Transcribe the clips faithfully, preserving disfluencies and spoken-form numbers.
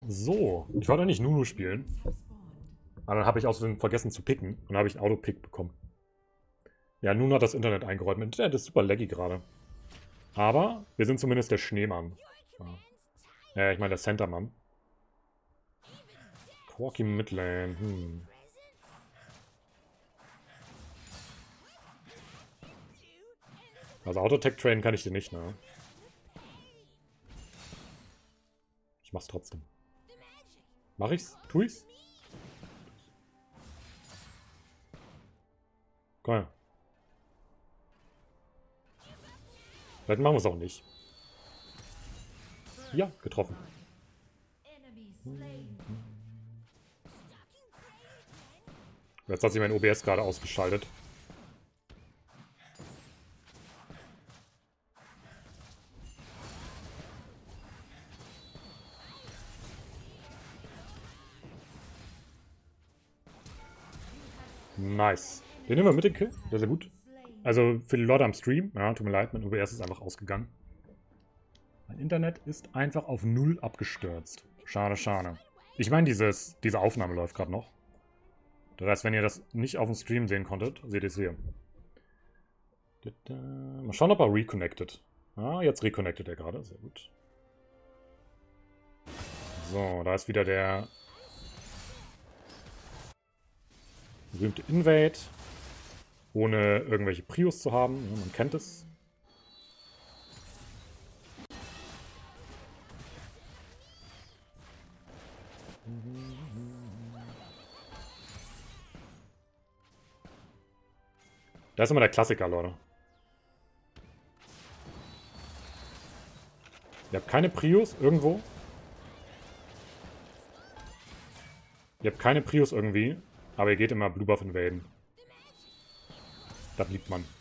So, ich wollte eigentlich Nunu spielen. Aber dann habe ich außerdem vergessen zu picken. Und dann habe ich einen Autopick bekommen. Ja, Nunu hat das Internet eingeräumt. Mein Internet ist super laggy gerade. Aber wir sind zumindest der Schneemann. Ja, ja ich meine der Centermann. Quirky Midlane. Hm. Also Autotech trainen kann ich dir nicht, ne? Ich mach's trotzdem. Mach ich's? Tu ich's? Komm her. Vielleicht machen wir es auch nicht. Ja, getroffen. Jetzt hat sich mein O B S gerade ausgeschaltet. Nice. Den nehmen wir mit den Kill. Sehr, sehr gut. Also für die Leute am Stream, ja, tut mir leid, mein O B S ist einfach ausgegangen. Mein Internet ist einfach auf null abgestürzt. Schade, schade. Ich meine, dieses, diese Aufnahme läuft gerade noch. Das heißt, wenn ihr das nicht auf dem Stream sehen konntet, seht ihr es hier. Mal schauen, ob er reconnected. Ah, jetzt reconnected er gerade. Sehr gut. So, da ist wieder der berühmte Invade. Ohne irgendwelche Prius zu haben. Ja, man kennt es. Da ist immer der Klassiker, Leute. Ihr habt keine Prius irgendwo. Ihr habt keine Prius irgendwie. Aber ihr geht immer Blue Buff invaden. Da blieb man.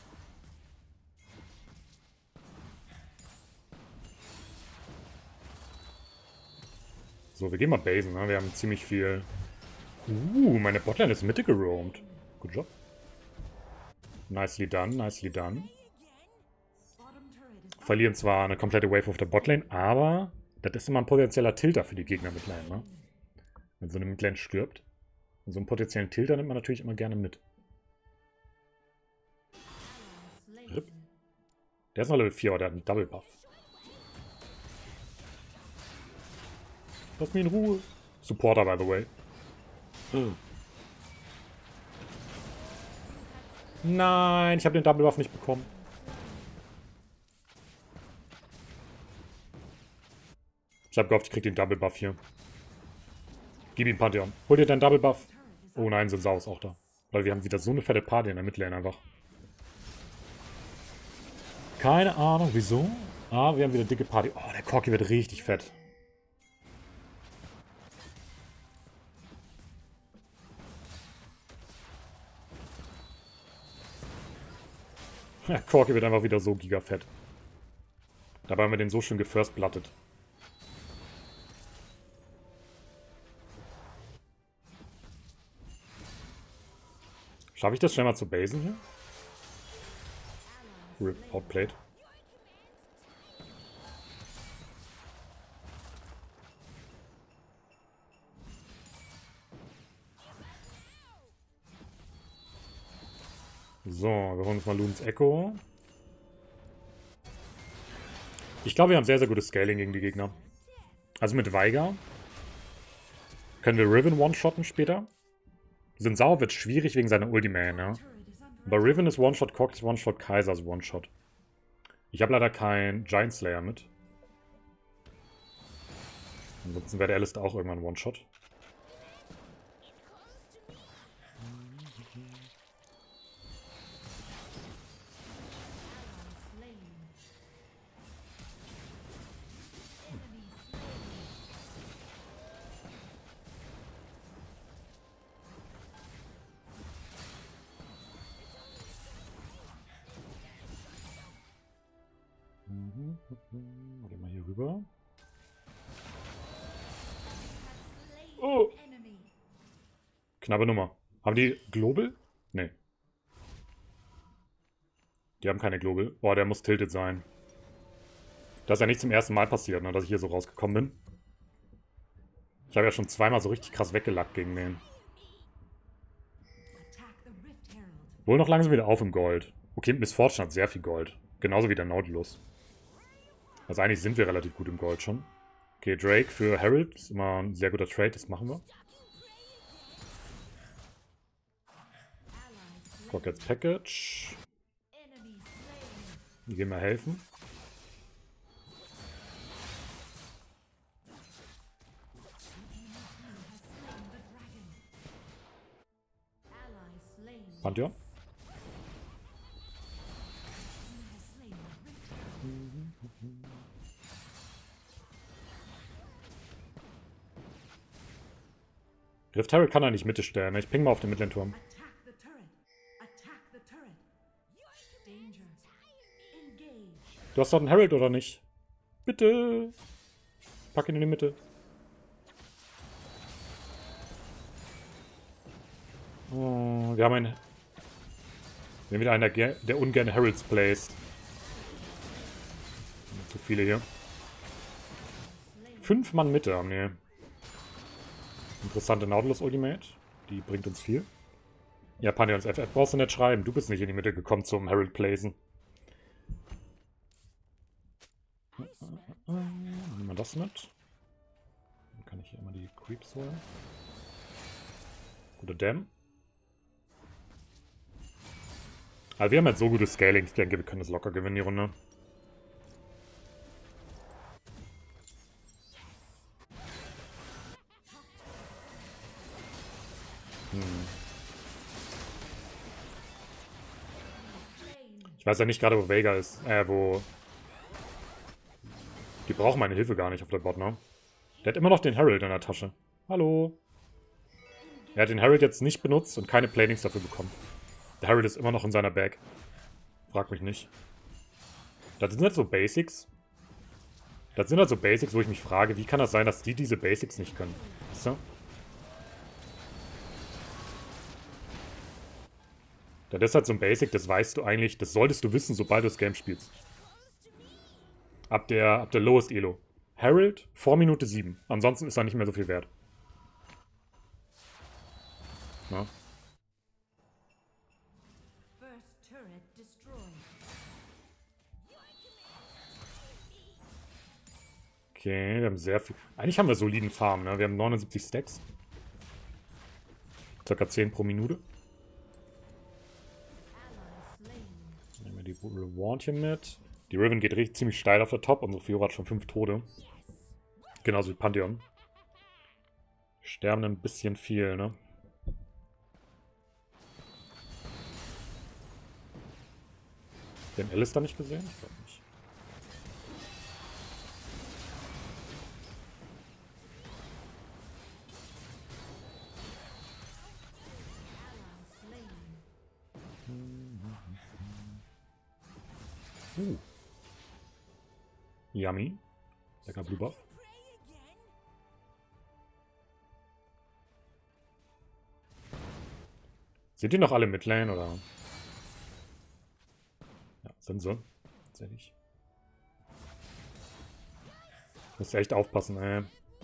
So, wir gehen mal basen, ne? Wir haben ziemlich viel... Uh, meine Botlane ist Mitte geroamt. Good job. Nicely done, nicely done. Verlieren zwar eine komplette Wave auf der Botlane, aber das ist immer ein potenzieller Tilter für die Gegner Midlane, ne? Wenn so eine Midlane stirbt. Und so einen potenziellen Tilter nimmt man natürlich immer gerne mit. Rip. Der ist noch Level vier, aber der hat einen Double Buff. Lass mich in Ruhe. Supporter, by the way. Hm. Nein, ich habe den Double Buff nicht bekommen. Ich habe gehofft, ich krieg den Double Buff hier. Gib ihm Pantheon. Hol dir deinen Double Buff. Oh nein, sind Saus auch da. Weil wir haben wieder so eine fette Party in der Midlane einfach. Keine Ahnung, wieso. Ah, wir haben wieder dicke Party. Oh, der Corki wird richtig fett. Ja, Corki wird einfach wieder so gigafett. Dabei haben wir den so schön gefirstblattet. Schaffe ich das schnell mal zu basen hier? Rip, outplayed. So, wir holen uns mal Loons Echo. Ich glaube, wir haben sehr, sehr gutes Scaling gegen die Gegner. Also mit Veigar können wir Riven one-shotten später. Sind sauer wird schwierig wegen seiner Ultimate, ne? Aber Riven ist One-Shot, Cock ist One-Shot, Kaiser ist One-Shot. Ich habe leider keinen Giant Slayer mit. Ansonsten wäre der Alistair auch irgendwann One-Shot. Gehen wir hier rüber. Oh! Knappe Nummer. Haben die Global? Nee. Die haben keine Global. Boah, der muss tilted sein. Das ist ja nicht zum ersten Mal passiert, ne, dass ich hier so rausgekommen bin. Ich habe ja schon zweimal so richtig krass weggelackt gegen den. Wohl noch langsam wieder auf im Gold. Okay, Miss Fortune hat sehr viel Gold. Genauso wie der Nautilus. Also eigentlich sind wir relativ gut im Gold schon. Okay, Drake für Herald ist immer ein sehr guter Trade, das machen wir. Rockets Package. Die gehen mal helfen. Pantheon. Rift Herald kann er nicht Mitte stellen. Ich ping mal auf den Midlane-Turm. Du hast doch einen Herald, oder nicht? Bitte! Pack ihn in die Mitte. Oh, wir haben einen... Wir haben wieder einen, der, der ungern Heralds plays. Zu viele hier. Fünf Mann Mitte haben wir. Interessante Nautilus Ultimate. Die bringt uns viel. Ja, Pantheons F F brauchst du nicht schreiben. Du bist nicht in die Mitte gekommen zum Herald Plaisen. Nehmen wir das mit. Dann kann ich hier immer die Creeps holen. Guter Dam. Also wir haben jetzt so gutes Scaling. Ich denke, wir können das locker gewinnen, die Runde. Hm. Ich weiß ja nicht gerade, wo Veigar ist. Äh, wo... Die brauchen meine Hilfe gar nicht auf der Bot, ne? Der hat immer noch den Herald in der Tasche. Hallo? Er hat den Herald jetzt nicht benutzt und keine Planings dafür bekommen. Der Herald ist immer noch in seiner Bag. Frag mich nicht. Das sind halt so Basics. Das sind halt so Basics, wo ich mich frage, wie kann das sein, dass die diese Basics nicht können? Weißt du? Das ist halt so ein Basic, das weißt du eigentlich, das solltest du wissen, sobald du das Game spielst. Ab der, ab der Lowest Elo. Herald vor Minute sieben. Ansonsten ist er nicht mehr so viel wert. Na? Okay, wir haben sehr viel... Eigentlich haben wir soliden Farm, ne? Wir haben neunundsiebzig Stacks. Circa zehn pro Minute. Nehmen wir die Reward hier mit. Die Riven geht richtig ziemlich steil auf der Top. Unsere Fiora hat schon fünf Tode. Genauso wie Pantheon. Sterben ein bisschen viel, ne? Den Alistair nicht gesehen? Ich glaube nicht. Uh. Yummy. Lecker Blue Buff. Sind die noch alle Midlane, oder? Ja, sind sie. Tatsächlich. Muss echt aufpassen, ey.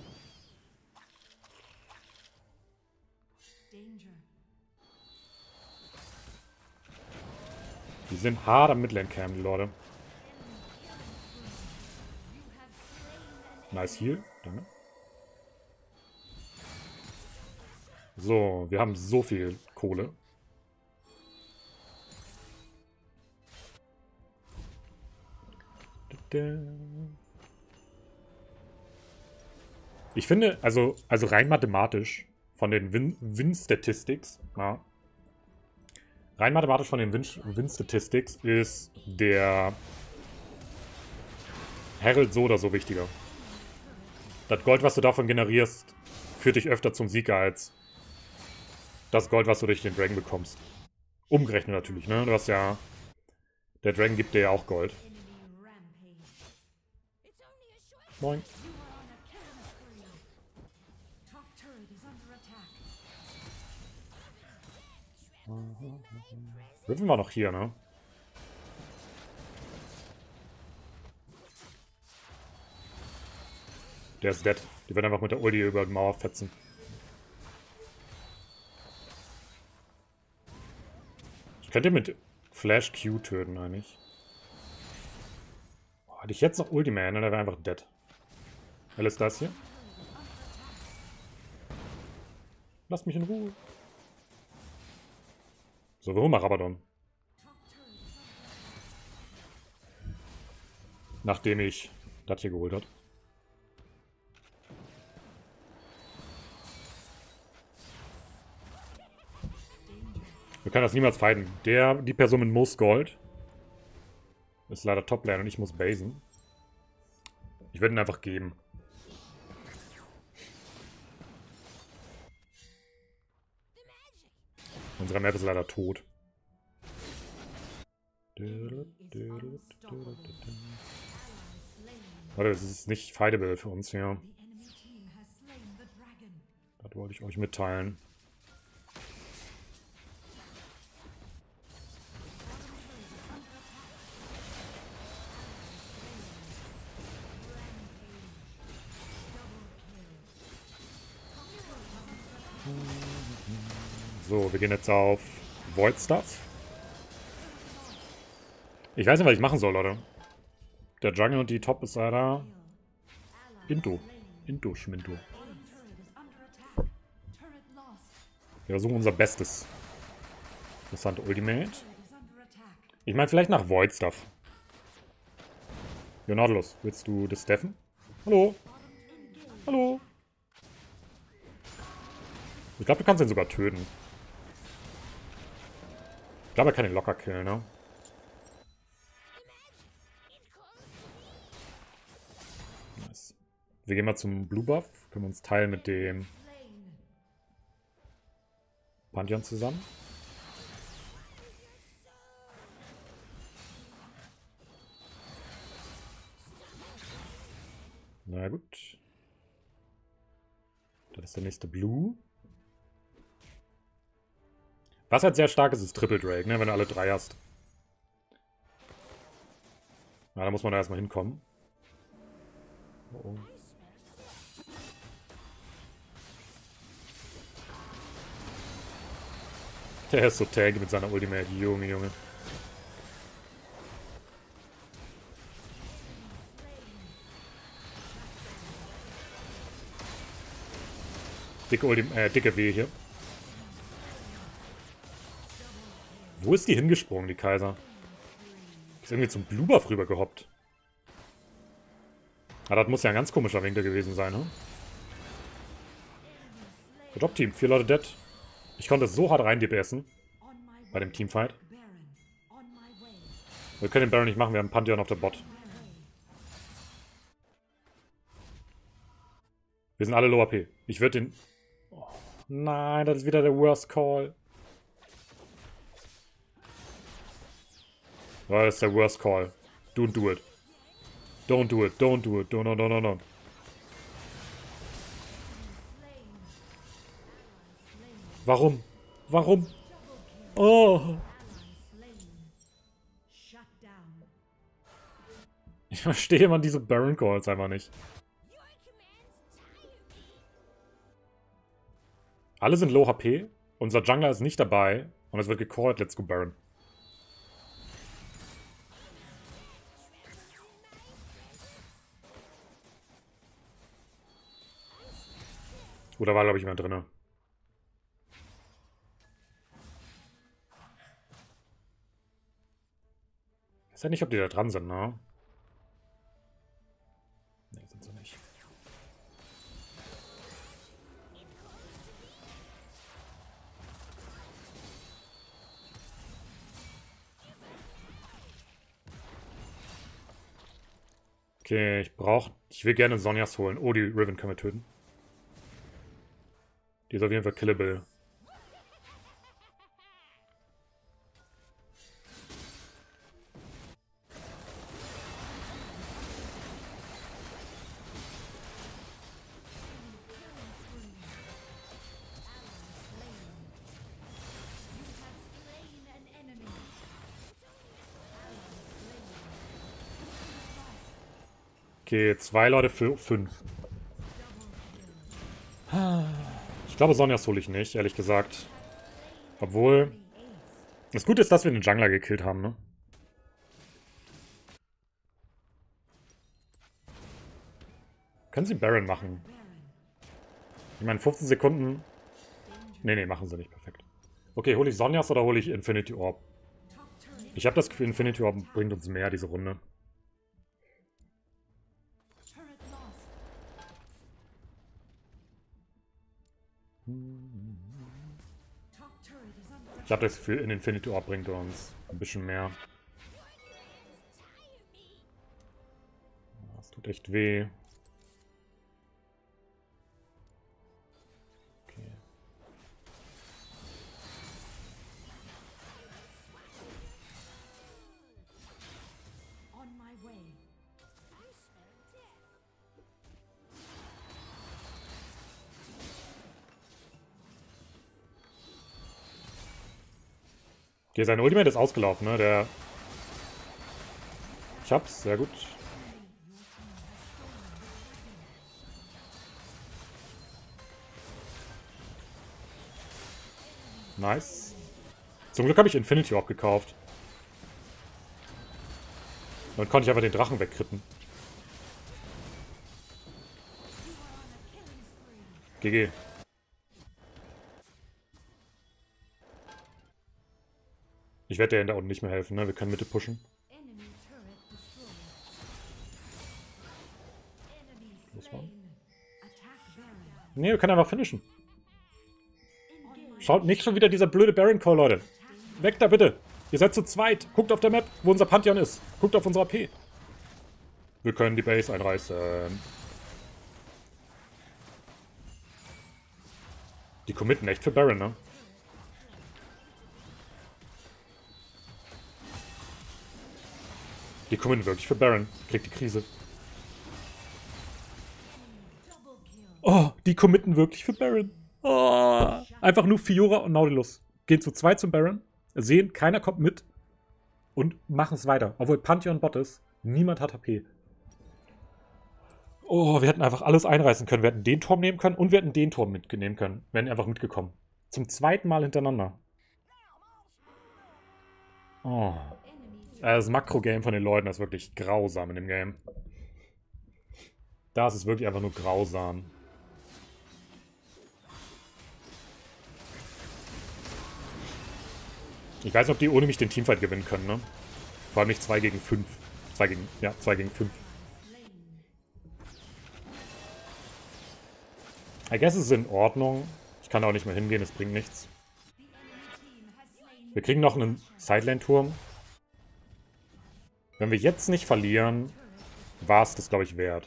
Die sind hart am Midlane-Cam, die Leute. Nice Heal, danke. So, wir haben so viel Kohle. Ich finde, also, also rein mathematisch von den Win-Statistics, ja, rein mathematisch von den Win-Statistics ist der Herald so oder so wichtiger. Das Gold, was du davon generierst, führt dich öfter zum Sieg als das Gold, was du durch den Dragon bekommst. Umgerechnet natürlich, ne? Du hast ja... Der Dragon gibt dir ja auch Gold. Moin. Riven war noch hier, ne? Der ist dead. Die werden einfach mit der Ulti über die Mauer fetzen. Ich könnte mit Flash Q töten eigentlich. Oh, hätte ich jetzt noch Ultimate, der wäre einfach dead. Was ist das hier? Lasst mich in Ruhe. So, warum mal Rabadon? Nachdem ich das hier geholt habe. Wir können das niemals fighten. Der, die Person mit Most Gold ist leider Toplane und ich muss basen. Ich werde ihn einfach geben. Unsere Map ist leider tot. Warte, das ist nicht fightable für uns hier. Das wollte ich euch mitteilen. So, wir gehen jetzt auf Void Stuff. Ich weiß nicht, was ich machen soll, Leute. Der Jungle und die Top ist leider Into. Into, Schminto. Wir versuchen unser Bestes. Interessante Ultimate. Ich meine, vielleicht nach Void Stuff. Jo, Nautilus, willst du das steffen? Hallo? Hallo? Ich glaube, du kannst ihn sogar töten. Ich glaube, er kann ihn locker killen, ne? Nice. Wir gehen mal zum Blue Buff. Können wir uns teilen mit dem Pantheon zusammen. Na gut. Das ist der nächste Blue. Was halt sehr stark ist, ist Triple Drake, ne? Wenn du alle drei hast. Na, da muss man da erstmal hinkommen. Oh, oh. Der ist so tanky mit seiner Ultimate. Junge, Junge. Dicke Ultim äh, dicke W hier. Wo ist die hingesprungen, die Kaiser? Ist irgendwie zum Blue Buff rüber gehoppt. Ah, das muss ja ein ganz komischer Winkel gewesen sein, ne? Top Team, vier Leute dead. Ich konnte so hart rein DPSen. Bei dem Teamfight. Wir können den Baron nicht machen, wir haben Pantheon auf der Bot. Wir sind alle Low A P. Ich würde den... Oh, nein, das ist wieder der Worst Call. Oh, das ist der Worst Call. Don't do it. Don't do it. Don't do it. Don't, don't, don't, don't. Warum? Warum? Oh. Ich verstehe man diese Baron Calls einfach nicht. Alle sind Low H P. Unser Jungler ist nicht dabei. Und es wird gecallt. Let's go Baron. Oder war, glaube ich, jemand drin? Ich weiß ja nicht, ob die da dran sind, ne? Ne, sind sie nicht. Okay, ich brauche... Ich will gerne Sonjas holen. Oh, die Riven können wir töten. Die ist auf jeden Fall killable. Okay, zwei Leute für fünf. Ich glaube, Sonjas hole ich nicht, ehrlich gesagt. Obwohl... Das Gute ist, dass wir den Jungler gekillt haben, ne? Können sie Baron machen? Ich meine, fünfzehn Sekunden... Nee, nee, machen sie nicht. Perfekt. Okay, hole ich Sonjas oder hole ich Infinity Orb? Ich habe das Gefühl, Infinity Orb bringt uns mehr diese Runde. Ich habe das Gefühl, in Infinity Orb bringt uns ein bisschen mehr. Das tut echt weh. Okay. Okay, sein Ultimate ist ausgelaufen, ne? Der... Ich hab's, sehr gut. Nice. Zum Glück habe ich Infinity Orb gekauft. Dann konnte ich einfach den Drachen wegkritten. G G. Ich werde der da unten nicht mehr helfen, ne? Wir können Mitte pushen. Ne, wir können einfach finishen. Schaut nicht schon wieder dieser blöde Baron Call, Leute. Weg da bitte. Ihr seid zu zweit. Guckt auf der Map, wo unser Pantheon ist. Guckt auf unser A P. Wir können die Base einreißen. Die committen echt für Baron, ne? Die committen wirklich für Baron. Kriegt die Krise. Oh, die committen wirklich für Baron. Oh, einfach nur Fiora und Nautilus. Gehen zu zweit zum Baron, sehen, keiner kommt mit und machen es weiter. Obwohl Pantheon Bot ist, niemand hat H P. Oh, wir hätten einfach alles einreißen können. Wir hätten den Turm nehmen können und wir hätten den Turm mitnehmen können. Wir wären einfach mitgekommen. Zum zweiten Mal hintereinander. Oh. Das Makro-Game von den Leuten ist wirklich grausam in dem Game. Das ist wirklich einfach nur grausam. Ich weiß nicht, ob die ohne mich den Teamfight gewinnen können, ne? Vor allem nicht zwei gegen fünf. zwei gegen, ja, zwei gegen fünf. I guess es ist in Ordnung. Ich kann auch nicht mehr hingehen, es bringt nichts. Wir kriegen noch einen Sidelane-Turm. Wenn wir jetzt nicht verlieren, war es das, glaube ich, wert.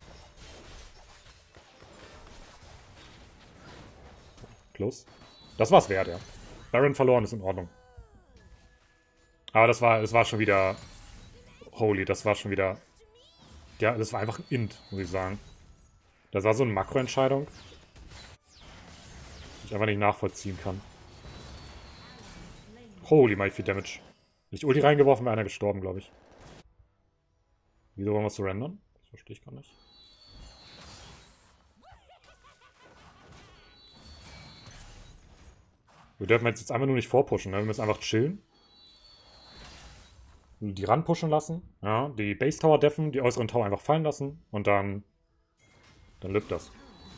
Close. Das war es wert, ja. Baron verloren ist in Ordnung. Aber das war, das war schon wieder... Holy, das war schon wieder... Ja, das war einfach ein Int, muss ich sagen. Das war so eine Makroentscheidung, die ich einfach nicht nachvollziehen kann. Holy, my viel Damage. Wenn ich Ulti reingeworfen, wäre einer gestorben, glaube ich. Wieso wollen wir surrendern? Das verstehe ich gar nicht. Wir dürfen jetzt einfach nur nicht vorpushen, ne? Wir müssen einfach chillen. Die ranpushen lassen. Ja, die Base Tower deffen, die äußeren Tower einfach fallen lassen. Und dann... Dann lübt das.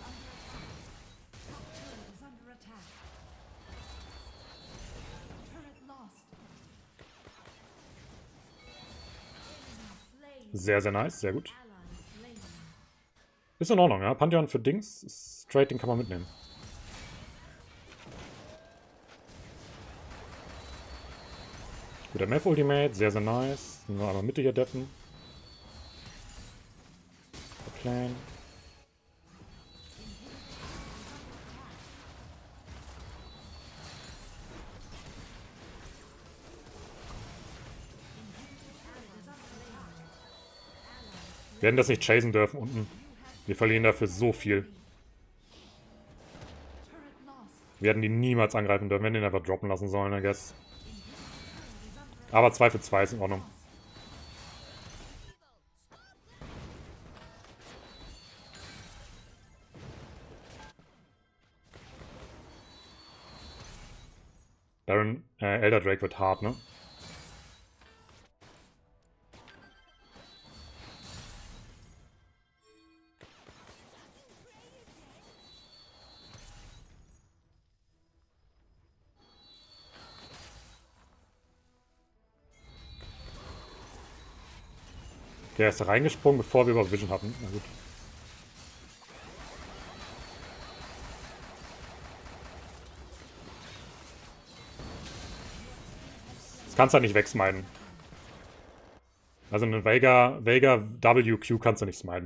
Sehr, sehr nice. Sehr gut. Ist in Ordnung, ja. Pantheon für Dings. Straight, den kann man mitnehmen. Guter Meth Ultimate. Sehr, sehr nice. Nur einmal Mitte hier deffen. Der Plan. Wir werden das nicht chasen dürfen unten. Wir verlieren dafür so viel. Wir werden die niemals angreifen dürfen. Wir werden den einfach droppen lassen sollen, I guess. Aber zwei für zwei ist in Ordnung. Baron, äh, Elder Drake wird hart, ne? Der ist reingesprungen, bevor wir überhaupt Vision hatten. Na gut. Das kannst du halt nicht wegsmiden. Also einen Veigar, Veigar W Q kannst du nicht smiden.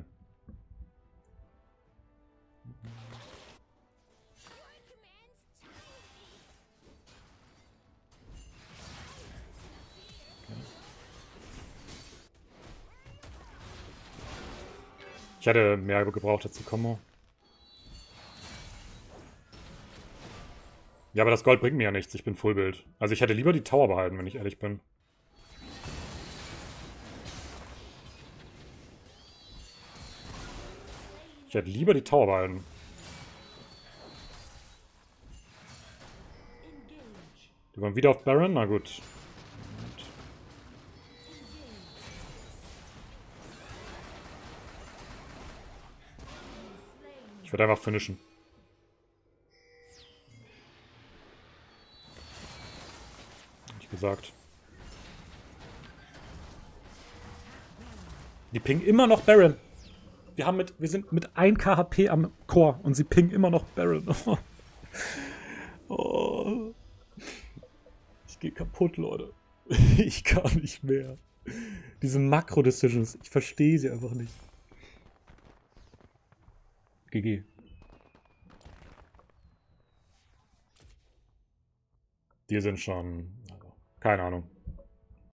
Ich hätte mehr gebraucht als die Kombo. Ja, aber das Gold bringt mir ja nichts. Ich bin Fullbild. Also ich hätte lieber die Tower behalten, wenn ich ehrlich bin. Ich hätte lieber die Tower behalten. Die wollen wieder auf Baron? Na gut. Ich werde einfach finishen. Nicht gesagt. Die pingen immer noch Baron. Wir, haben mit, wir sind mit ein K H P am Core und sie pingen immer noch Baron. Oh. Ich gehe kaputt, Leute. Ich kann nicht mehr. Diese Makro-Decisions, ich verstehe sie einfach nicht. G G. Die sind schon... Also, keine Ahnung.